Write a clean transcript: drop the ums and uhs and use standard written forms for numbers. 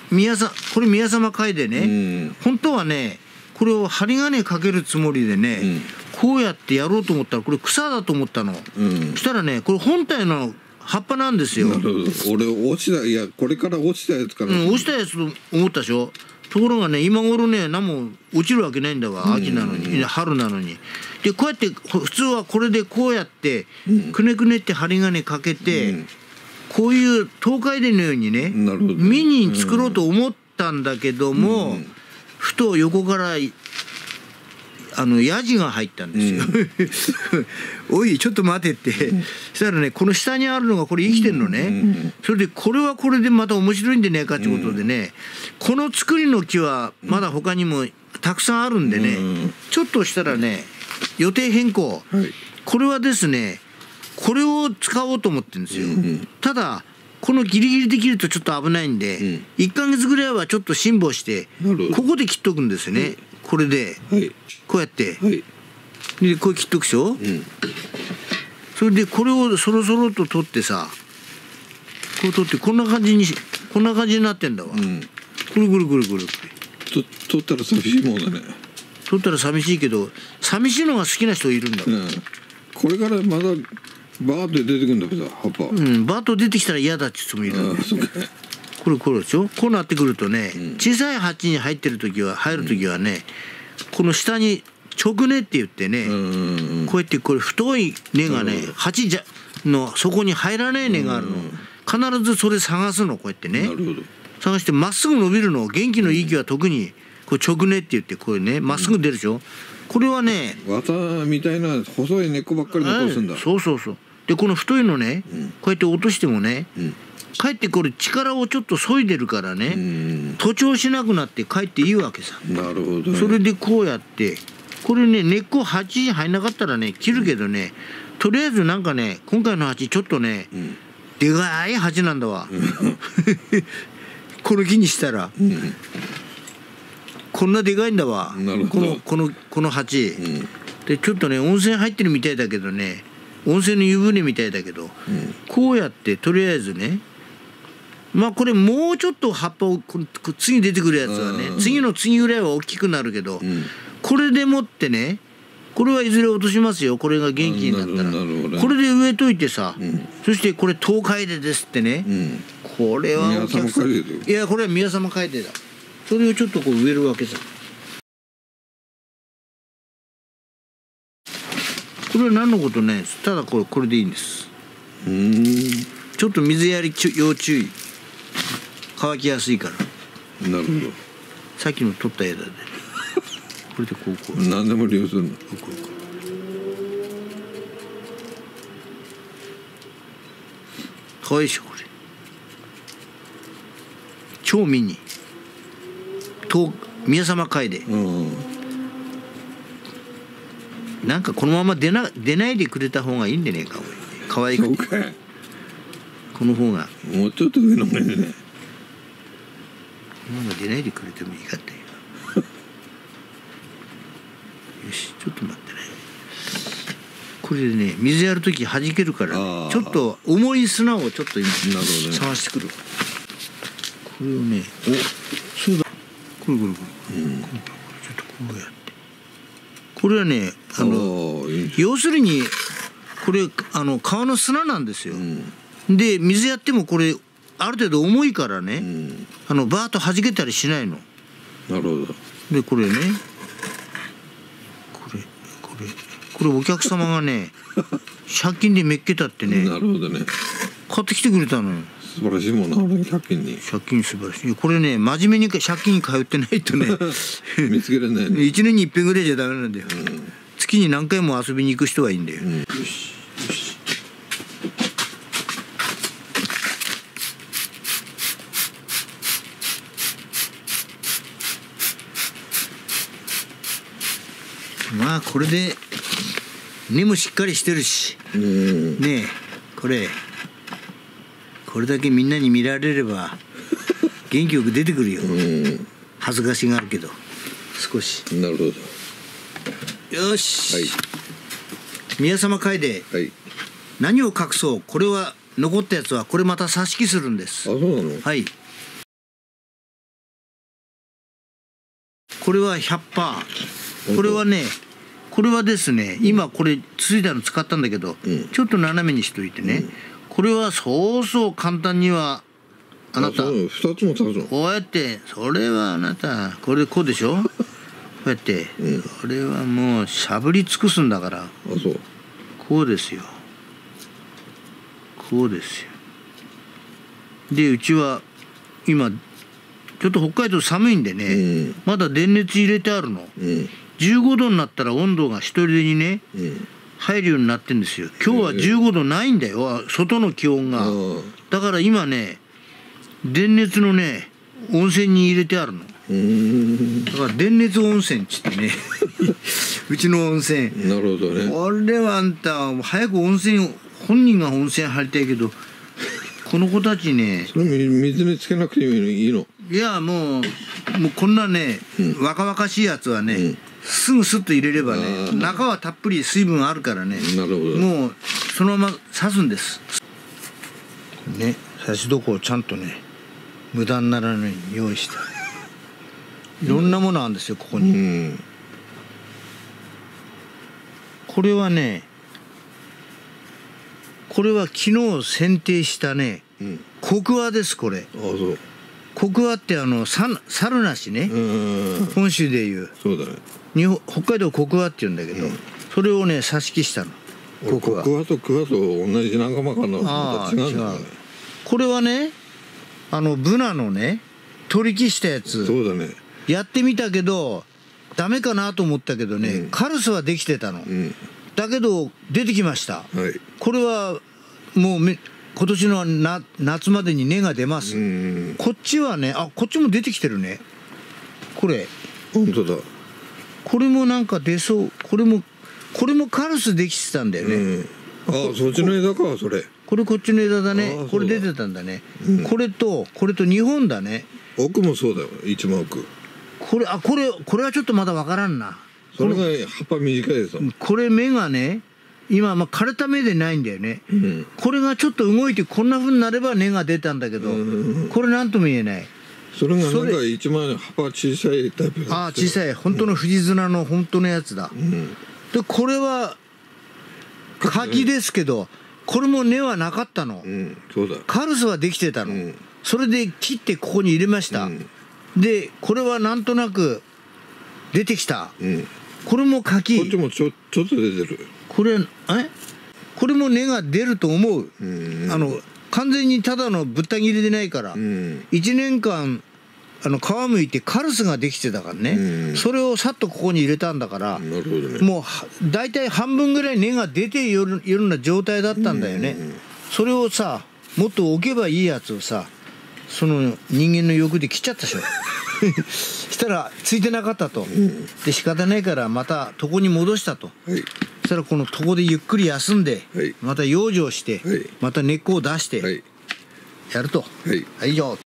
これ宮様会でね、本当はねこれを針金かけるつもりでね、こうやってやろうと思ったらこれ草だと思ったの、そしたらねこれ本体の葉っぱなんですよ。 なるほど。俺落ちた、いやこれから落ちたやつから、 落ちたやつと思ったでしょ。ところがね今頃ね何も落ちるわけないんだわ、秋なのに、春なのに。でこうやって普通はこれでこうやってくねくねって針金かけて、こういう東海伝のようにねミニに作ろうと思ったんだけども、ふと横からヤジが入ったんですよ。おいちょっと待てって。そしたらねこの下にあるのがこれ生きてんのね。それでこれはこれでまた面白いんでねえかってことでね、この作りの木はまだ他にもたくさんあるんでね、ちょっとしたらね予定変更、これはですねこれを使おうと思ってるんですよ。ただこのギリギリできるとちょっと危ないんで、1ヶ月ぐらいはちょっと辛抱してここで切っとくんですよね。これでこうやってでこれ切っとくでしょ。それでこれをそろそろと取ってさ、こう取ってこんな感じになってんだわ。ぐるぐるぐるぐる取ったら寂しいもんだね。 取ったら寂しいけど寂しいのが好きな人いるんだ。 これからまだバーッと出てくるんだけど葉っぱ、 バーッと出てきたら嫌だって人もいるんだ。これでしょ。こうなってくるとね、小さい鉢に入る時はね、この下に直根って言ってね、こうやってこれ太い根がね鉢の底に入らない根があるの、必ずそれ探すの。こうやってね探してまっすぐ伸びるの。元気のいい木は特にこれ直根って言ってこれねまっすぐ出るでしょ。これはね綿みたいな細い根っこばっかり残すんだ。 そうでこの太いのね、こうやって落としてもね、かえってこれ力をちょっと削いでるからね、徒長しなくなってかえっていいわけさ。 なるほど、 それでこうやってこれね根っこ鉢に入んなかったらね切るけどね、とりあえずなんかね今回の鉢ちょっとね、でかい鉢なんだわ。この木にしたら、こんなでかいんだわ。この鉢、でちょっとね温泉入ってるみたいだけどね、温泉の湯船みたいだけど、こうやってとりあえずね、まあこれもうちょっと葉っぱを次出てくるやつはね、次の次ぐらいは大きくなるけど、これでもってねこれはいずれ落としますよ。これが元気になったらこれで植えといてさ、そしてこれ東海でですってね、これはお客さん、いやこれは宮様会でだ。それをちょっとこう植えるわけさ。これは何のことないです。ただこれでいいんです。ちょっと水やり要注意。乾きやすいから。 なるほど。 さっきの取った枝でこれでこう何でも利用するの。 かわいいでしょこれ。超ミニ宮様会で、なんかこのまま出ないでくれた方がいいんでねえか。かわいくてこの方がもうちょっと上の方がいいね。 このまま出ないでくれてもいいかってよ。よしちょっと待ってね。これでね水やるとき弾けるからね、ちょっと重い砂をちょっと今探してくる。これをねそうだこれちょっとこうやって、これはね要するにこれ川の砂なんですよ。で水やってもこれある程度重いからね、バーッと弾けたりしないの。 なるほど。 でこれねこれお客様がね借金でめっけたってね、 なるほどね、 買ってきてくれたのよ。 素晴らしいもんな。俺借金素晴らしい。これね真面目に借金に通ってないとね見つけられないね。 1年に1遍ぐらいじゃダメなんだよ。月に何回も遊びに行く人はいいんだよ。よしまあこれで根もしっかりしてるし、ねえこれだけみんなに見られれば元気よく出てくるよ。恥ずかしがあるけど少し。 なるほど。 よし、宮様会で何を隠そう。これは残ったやつはこれまた挿し木するんです。 あ、そうなの。 はい。 これは100%。これはね、これはですね、今これついたの使ったんだけど、ちょっと斜めにしといてね、これはそうそう簡単にはあなた 2つも立つの。 こうやって、それはあなたこれこうでしょこうやって、これはもうしゃぶり尽くすんだから、 あ、そう。 こうですよ、こうですよ。でうちは今ちょっと北海道寒いんでね、まだ電熱入れてあるの。15度になったら温度が一人でにね、入るようになってんですよ。今日は15度ないんだよ、外の気温が。だから今ね、電熱のね温泉に入れてあるの。だから電熱温泉っつってねうちの温泉。 なるほどね。 これはあんた早く温泉、本人が温泉入りたいけど、この子たちね、 それ水につけなくていいの？ いやもうこんなね、若々しいやつはね、すぐスッと入れればね、中はたっぷり水分あるからね、 なるほど。 もうそのまま刺すんですね。刺し床をちゃんとね無駄にならないように用意した。いろんなものあるんですよここに。これはね、これは昨日剪定したね、コクワです。これあ、そう。 コクワって猿なしね、本州でいう。 そうだね。 北海道コクワって言うんだけど、それをね挿し木したの。 コクワとクワと同じ仲間かな。 ああ、 違うんだね。 これはね、ブナのね取り木したやつ。 そうだね。 やってみたけどダメかなと思ったけどね、カルスはできてたの。だけど出てきました。これはもう今年の夏までに根が出ます。こっちはね、あ、こっちも出てきてるね。これ本当だ。 これもなんか出そう。これもカルスできてたんだよね。 あ、そっちの枝か、それ。 これこっちの枝だね。これ出てたんだね。これと2本だね。 奥もそうだよ、一番奥。 これはちょっとまだわからんな。 それが葉っぱ短いですよ。 これ芽がね、今枯れた芽でないんだよね。これがちょっと動いてこんな風になれば根が出たんだけど、これなんとも言えない。 それがなんか一番葉っぱ小さいタイプ。 ああ、小さい、本当の藤綱の本当のやつだ。でこれは柿ですけど、これも根はなかったの。 そうだ。 カルスはできてたの。それで切ってここに入れました。でこれはなんとなく出てきた。これも柿。 こっちもちょっと出てる。 これも根が出ると思う。完全にただのぶった切りでないから、1年間皮むいてカルスができてたからね、それをさっとここに入れたんだから、もう大体半分ぐらい根が出ているような状態だったんだよね。それをさ、もっと置けばいいやつをさ、その人間の欲で切っちゃったでしょしたらついてなかったと、で仕方ないからまた床に戻したと、そしたらこの床でゆっくり休んで、また養生して、また根っこを出してやると。以上。